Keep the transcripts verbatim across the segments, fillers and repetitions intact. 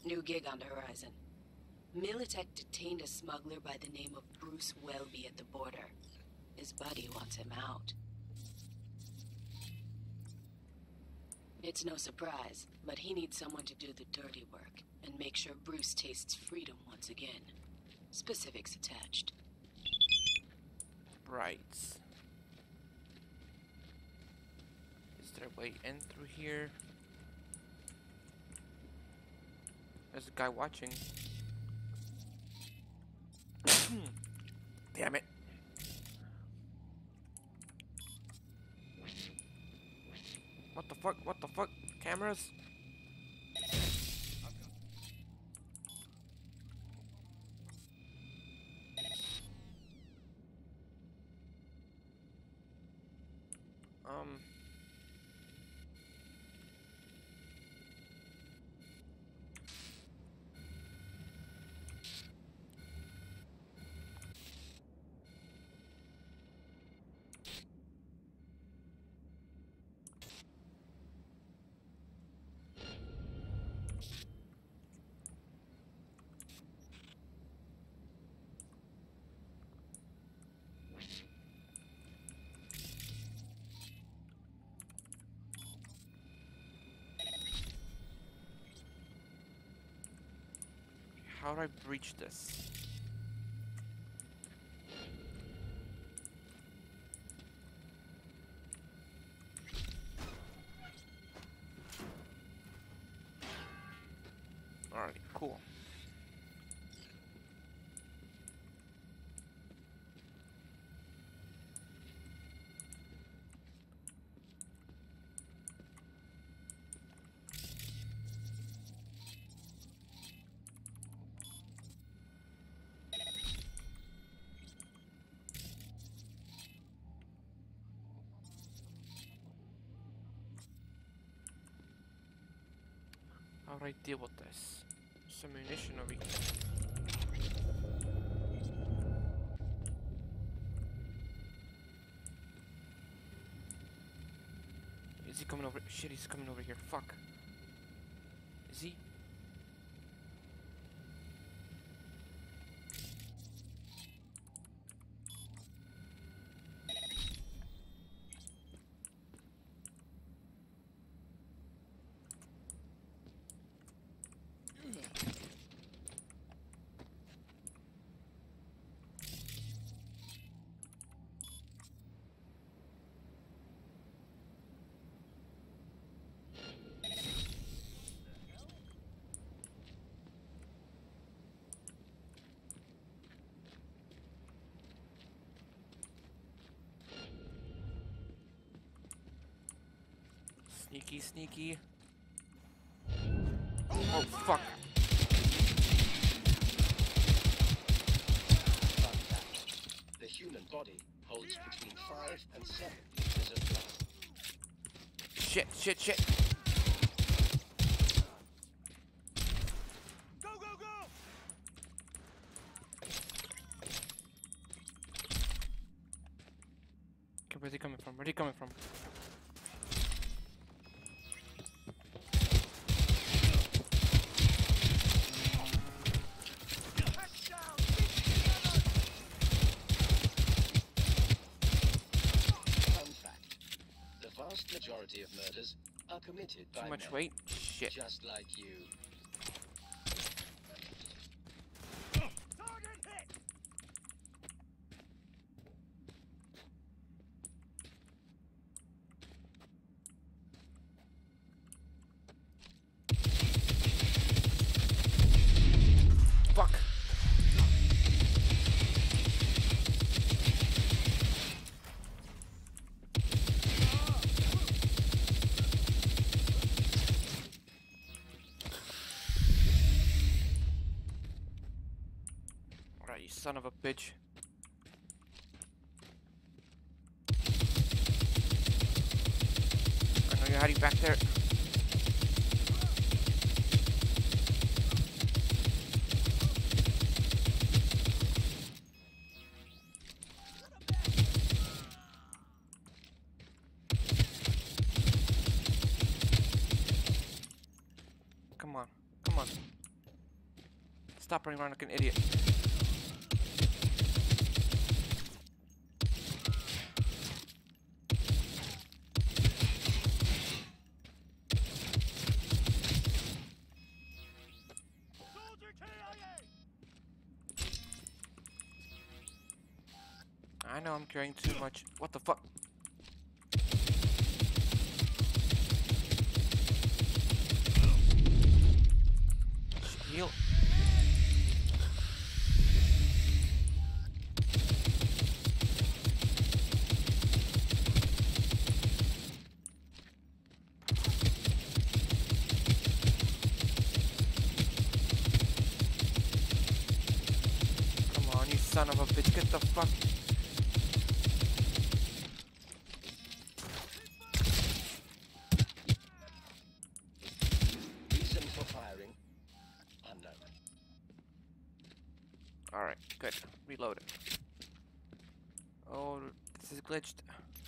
New gig on the horizon. Militech detained a smuggler by the name of Bruce Welby at the border. His buddy wants him out. It's no surprise, but he needs someone to do the dirty work and make sure Bruce tastes freedom once again. Specifics attached. Right. Is there a way in through here? There's a guy watching. Damn it. What the fuck? What the fuck? Cameras? Um. How do I breach this? Alright, cool. How do I deal with this? Some munition over here. Is he coming over? Shit, he's coming over here. Fuck. Is he? Sneaky, sneaky. Oh, fuck. Fun fact. The human body holds between five and seven liters of blood. Shit, shit, shit. Go, go, go! Okay, where's he coming from? Where's he coming from? Majority of murders are committed by Too much men, weight? Shit. just like you. Target hit! Fuck. Alright, you son of a bitch. I know you're hiding back there. Come on, come on. Stop running around like an idiot. I know I'm carrying too much. What the fuck? Heal. Come on, you son of a bitch. Get the fuck. Reason for firing unknown. Alright, good. Reload it. Oh, this is glitched.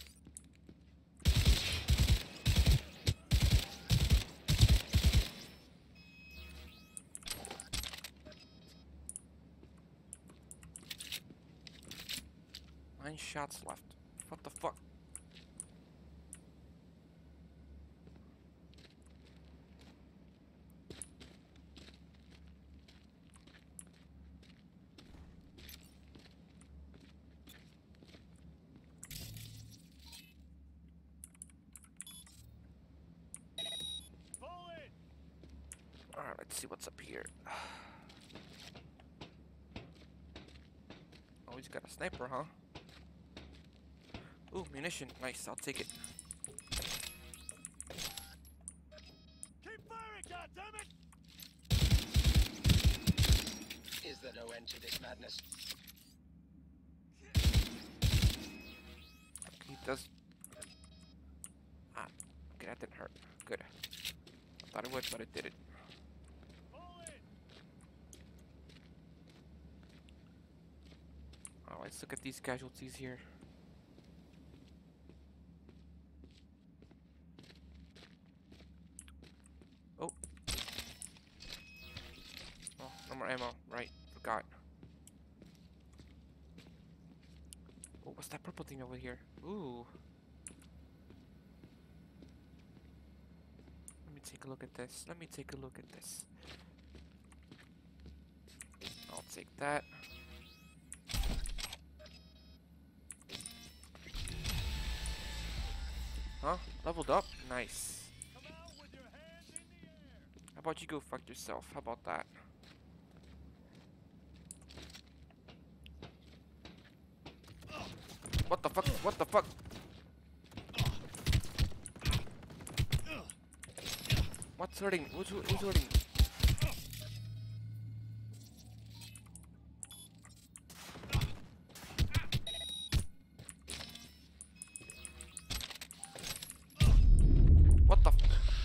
Nine shots left. What the fuck? Alright, let's see what's up here. Oh, he's got a sniper, huh? Ooh, munition. Nice, I'll take it. Keep firing, goddammit! Is there no end to this madness? He does. Ah, okay, that didn't hurt. Good. I thought it would, but it didn't. Oh, let's look at these casualties here. Oh. Oh, no more ammo. Right, forgot. Oh, what's that purple thing over here? Ooh. Let me take a look at this. Let me take a look at this. I'll take that. Huh? Leveled up? Nice. Come out with your hands in the air! How about you go fuck yourself? How about that? What the fuck? What the fuck? What's hurting? Who's, who's hurting? What the f-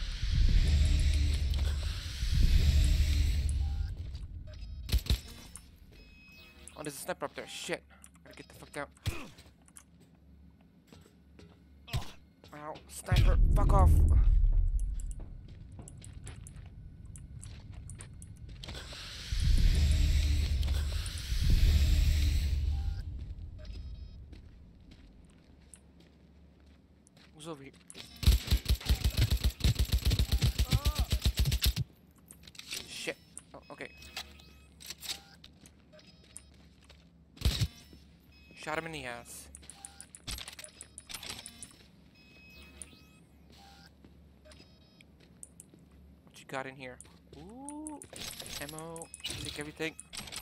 Oh, there's a sniper up there. Shit. Gotta get the fuck out. Ow. Sniper. Fuck off. Who's over here? Shit. Oh, okay. Shot him in the ass. What you got in here? Ooh. Ammo. Take everything.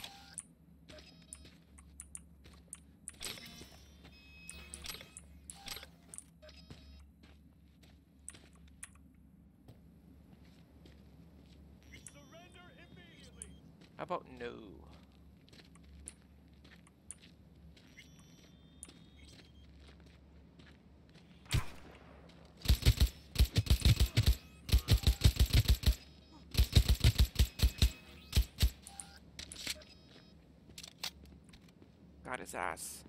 Surrender immediately! How about no? Got his ass.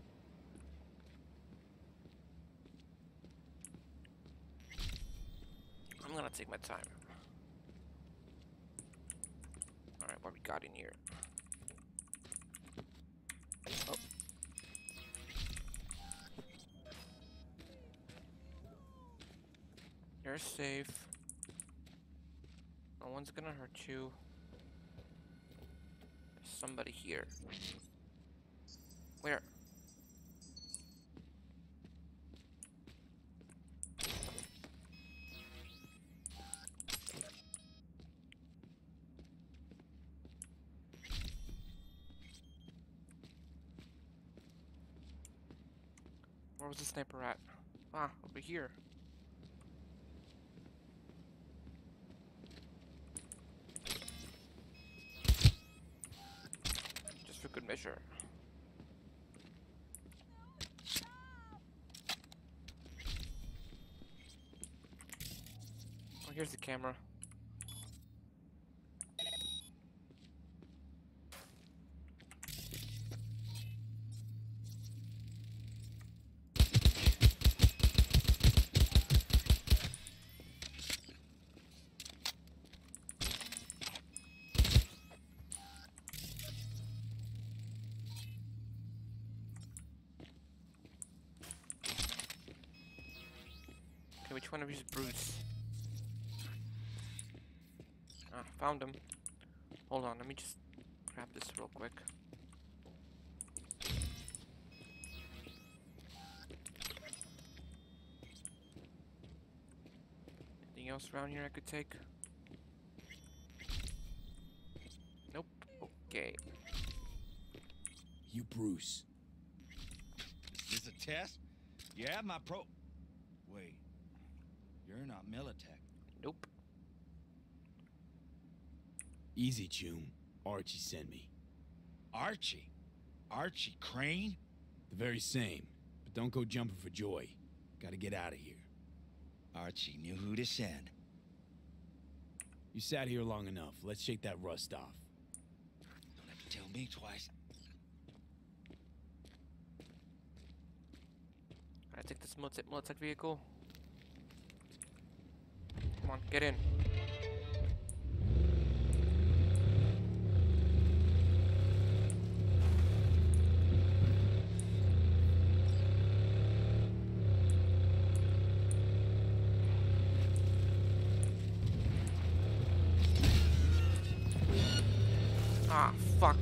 I'm gonna take my time. Alright, what we got in here. Oh. You're safe. No one's gonna hurt you. There's somebody here. Where? Where was the sniper at? Ah, over here. Just for good measure. Oh, here's the camera. Okay, which one of you is Bruce? Ah, found him. Hold on, let me just grab this real quick. Anything else around here I could take? Nope. Okay. You Bruce. Is this a test? You have my pro... Wait. You're not Militech. Nope. Easy, June. Archie sent me. Archie? Archie Crane? The very same. But don't go jumping for joy. Gotta get out of here. Archie knew who to send. You sat here long enough. Let's shake that rust off. Don't have to tell me twice. I take this Militech, Militech vehicle. Come on, get in. Ah, fuck.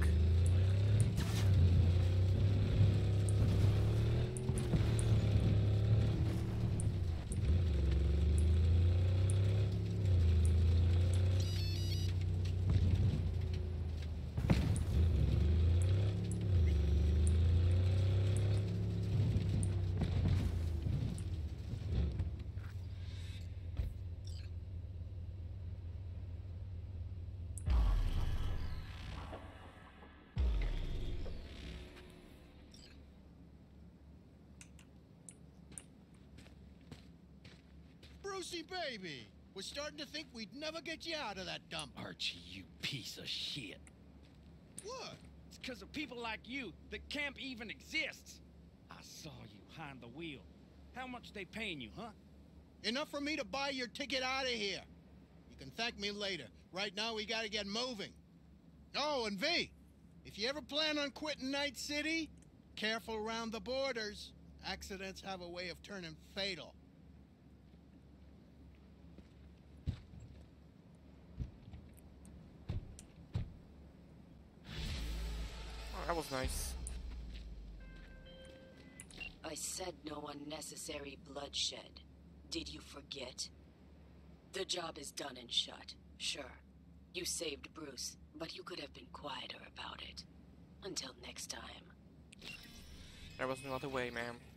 Brucey, baby! We're starting to think we'd never get you out of that dump. Archie, you piece of shit. What? It's because of people like you that camp even exists. I saw you behind the wheel. How much they paying you, huh? Enough for me to buy your ticket out of here. You can thank me later. Right now, we gotta get moving. Oh, and V, if you ever plan on quitting Night City, careful around the borders. Accidents have a way of turning fatal. Oh, that was nice. I said no unnecessary bloodshed. Did you forget? The job is done and shut. Sure, you saved Bruce, but you could have been quieter about it. Until next time. There was no other way, ma'am.